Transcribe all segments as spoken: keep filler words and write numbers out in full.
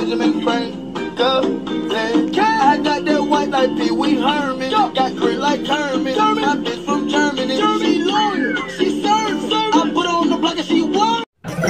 Benjamin Franklin. I got that white like Pee Wee Herman. Got grit like Kermit. My bitch from Germany. She loyal, she serves. I put her on the block and she won.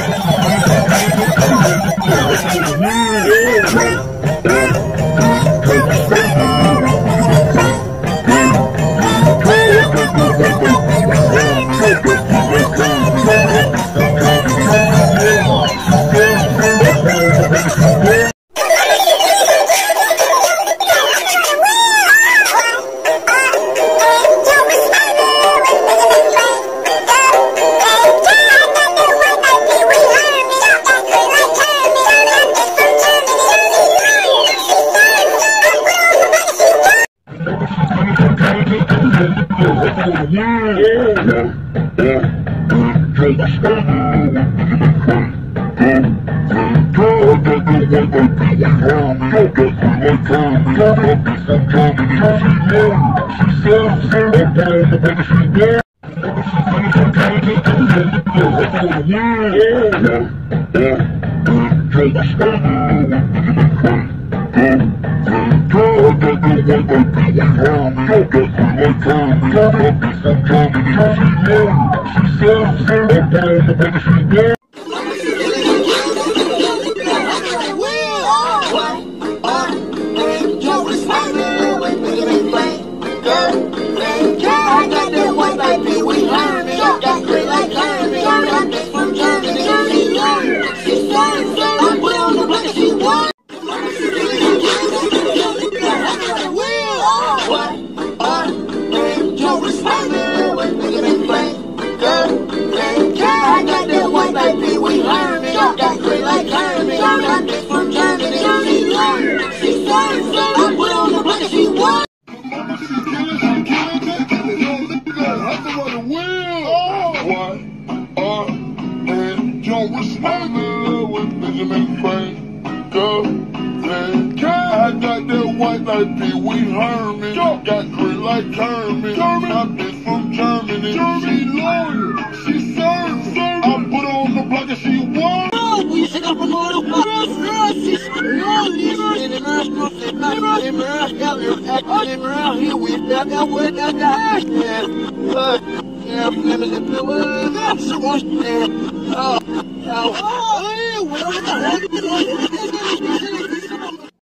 I got that white like Pee Wee Herman. Got grit like Kermit. My bitch from Germany. She loyal, she serves. I put her on the block and she won. We should have promoted the first. She's loyal. In the national city, in the national here we got that word that got but yeah, I'm in the word. That's so much. Oh, oh, oh, what the heck?